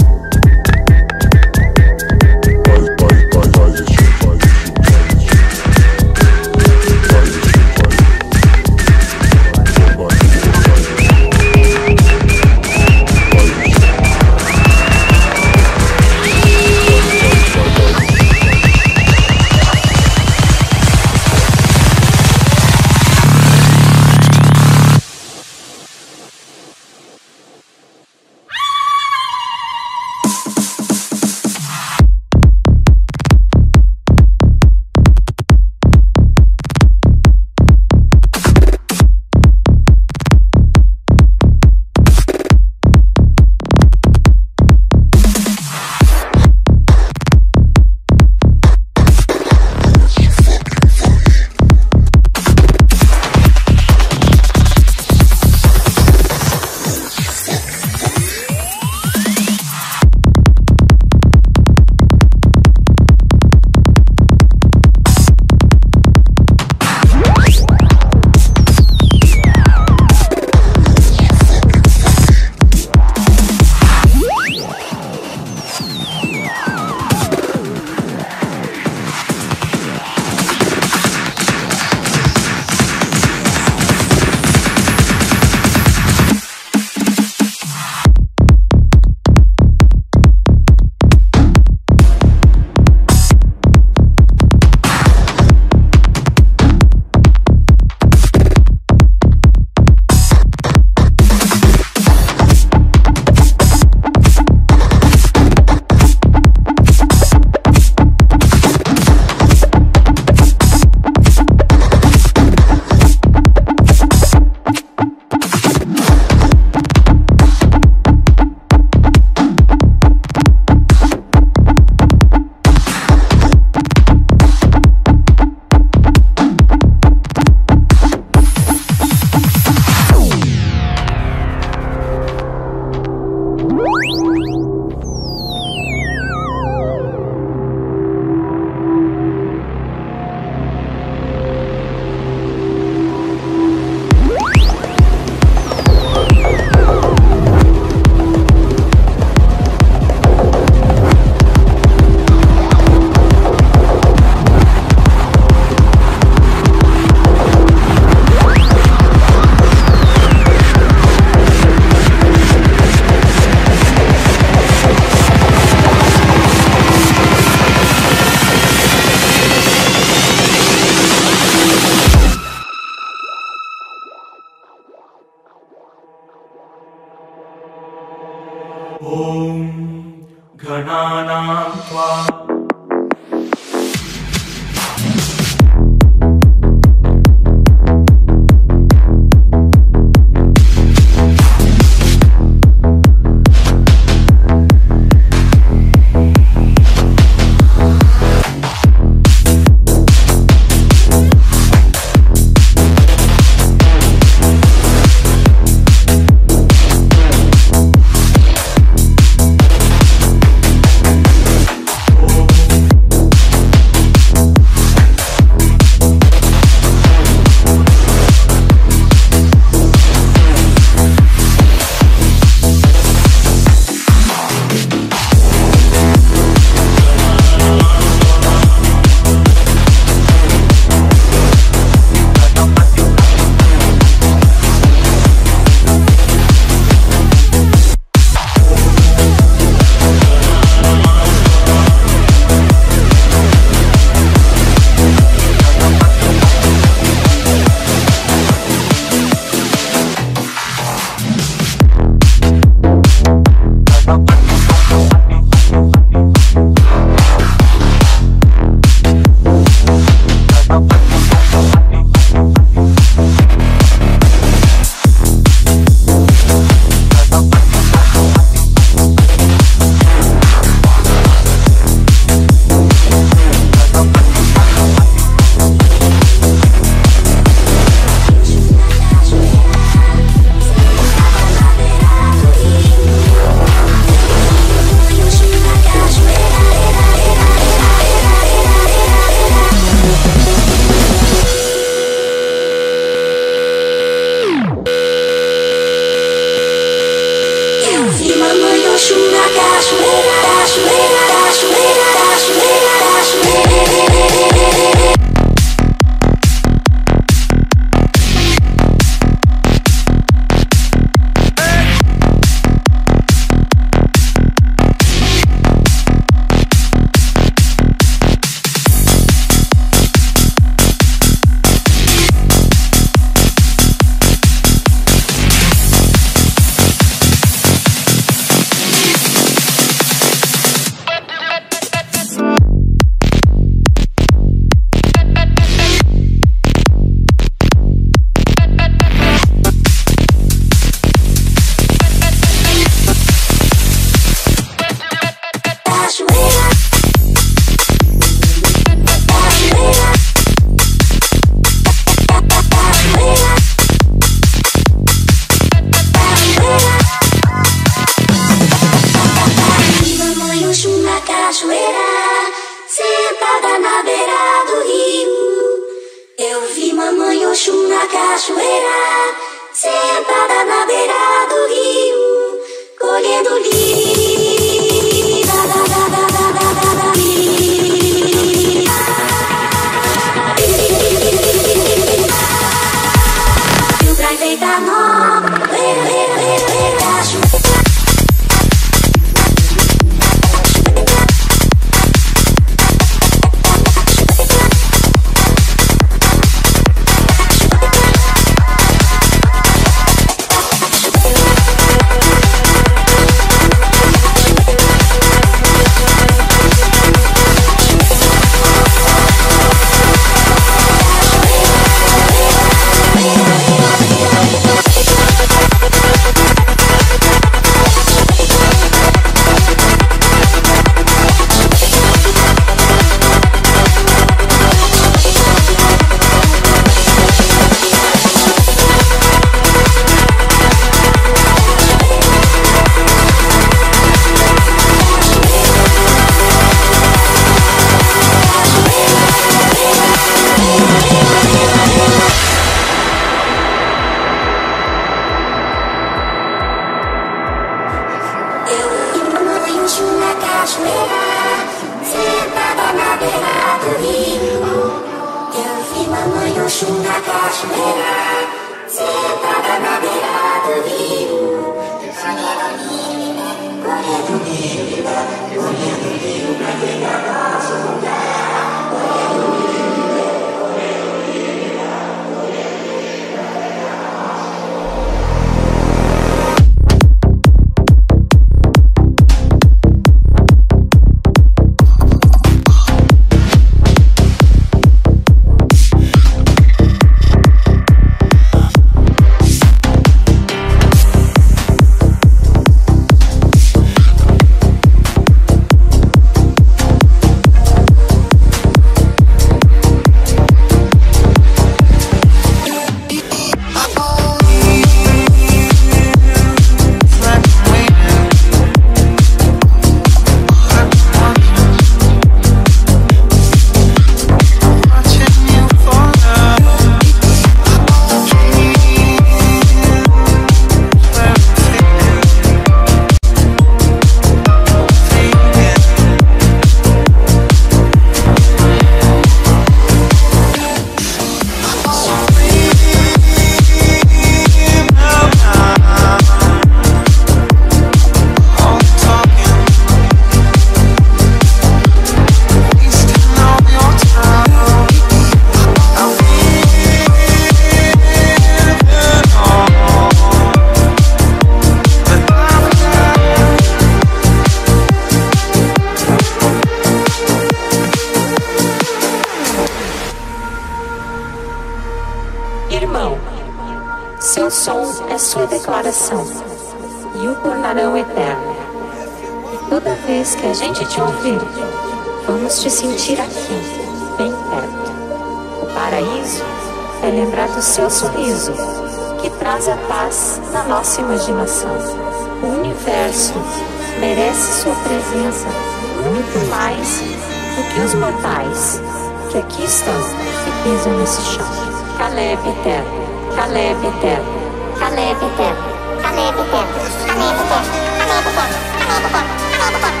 seu som é sua declaração e o tornarão eterno. E toda vez que a gente te ouvir, vamos te sentir aqui, bem perto. O paraíso é lembrar do seu sorriso, que traz a paz na nossa imaginação. O universo merece sua presença muito mais do que os mortais que aqui estão e pisam nesse chão. Caleb eterno, Caleb eterno, Caleb eterno, Caleb eterno, Caleb eterno, Caleb eterno, Caleb eterno, Caleb eterno, Caleb eterno.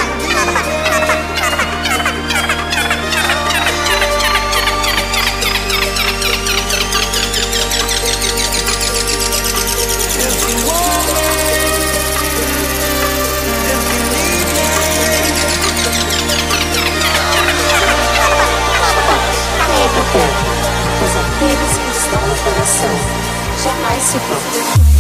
Pois aqueles que estão no coração jamais se vão.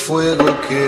fuego que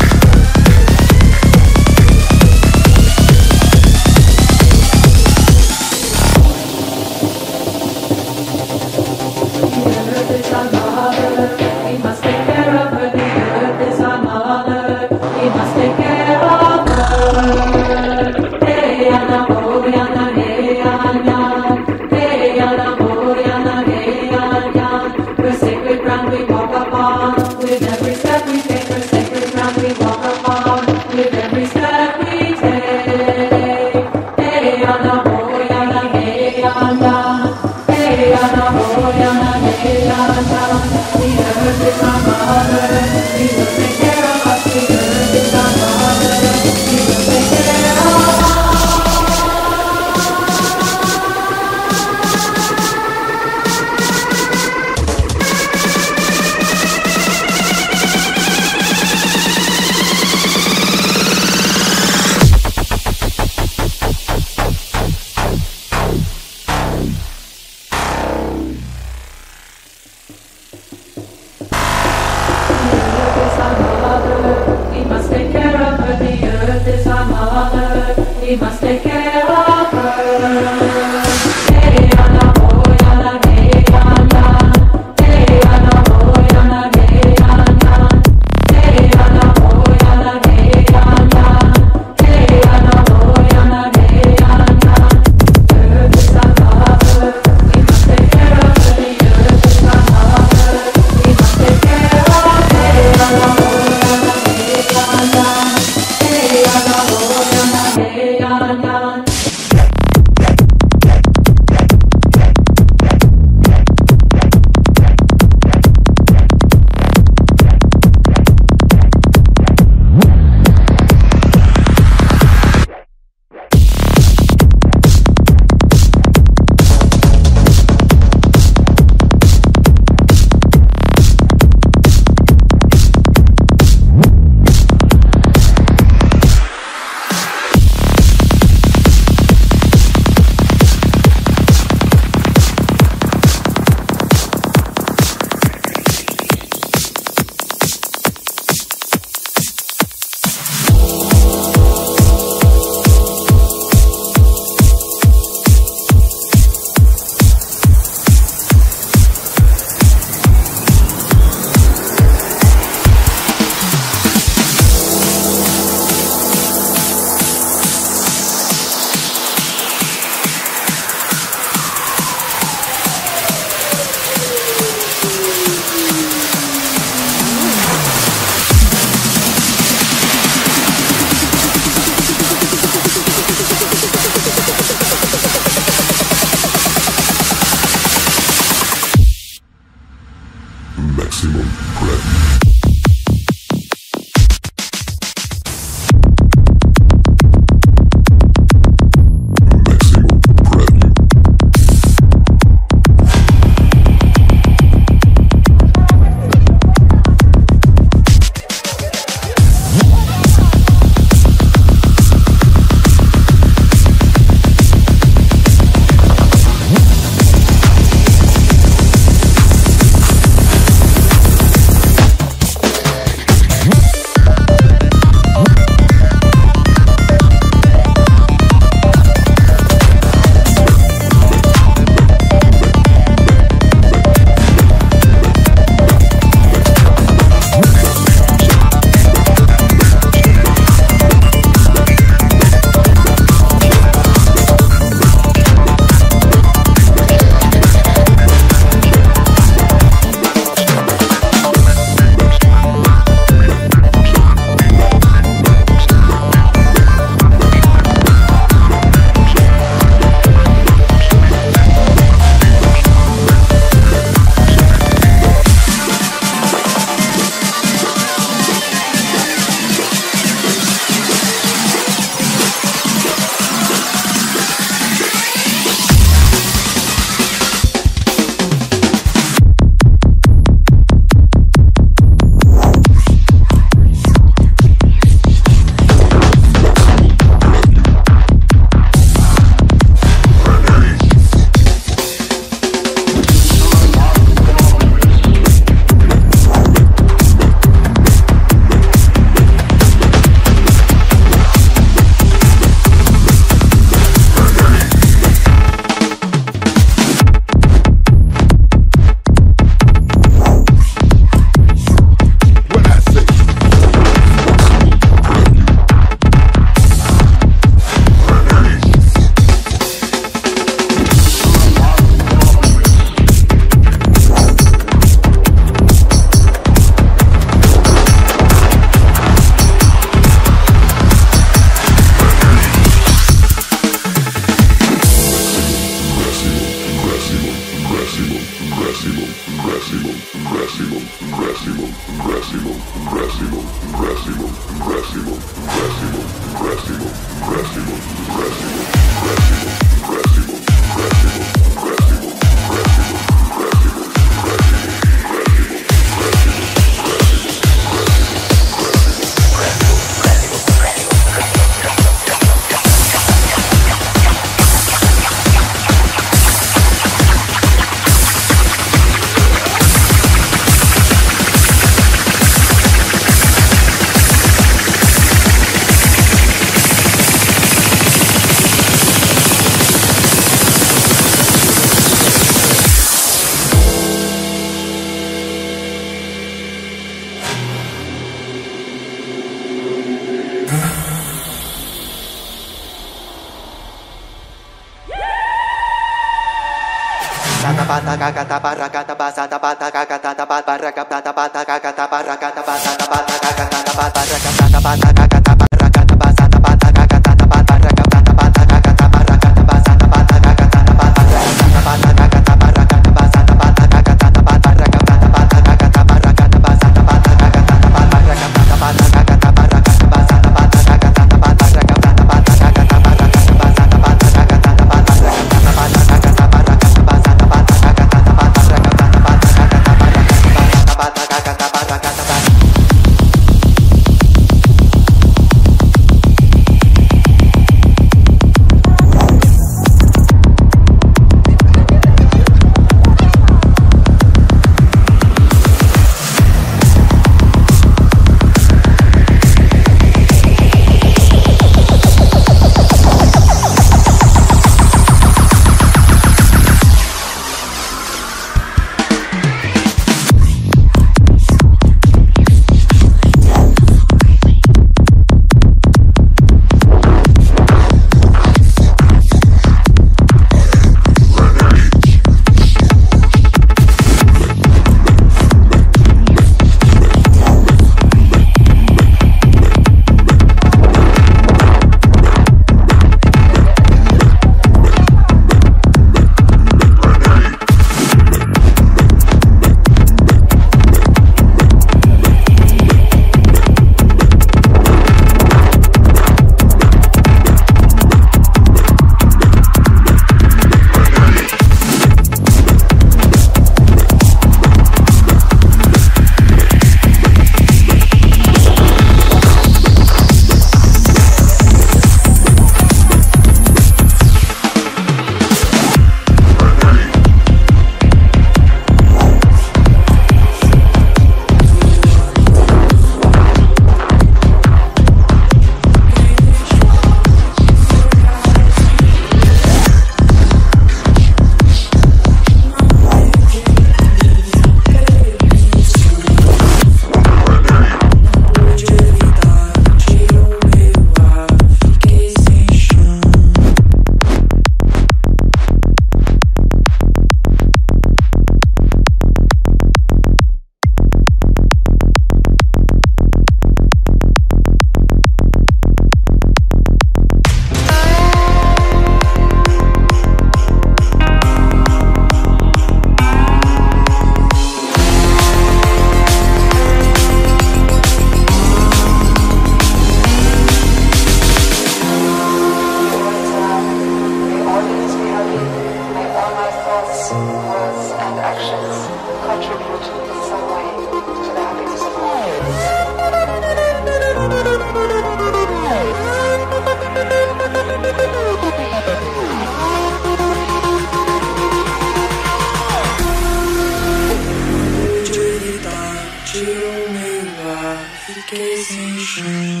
Tirou meu ar, fiquei sem chão.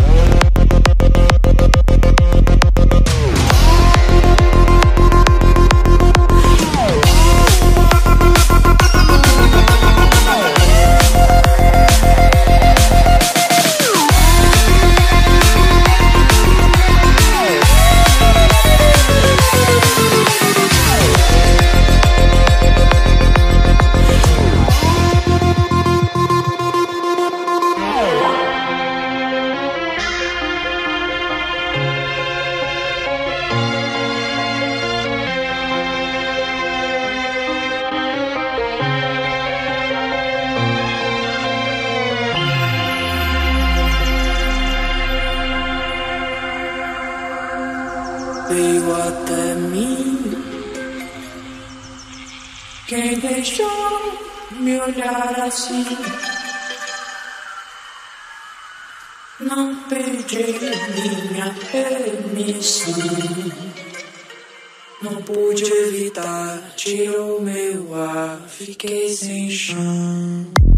Veio até mim quem deixou me olhar assim. Não pedi minha permissão, não pude evitar, tirou meu ar, fiquei sem chão.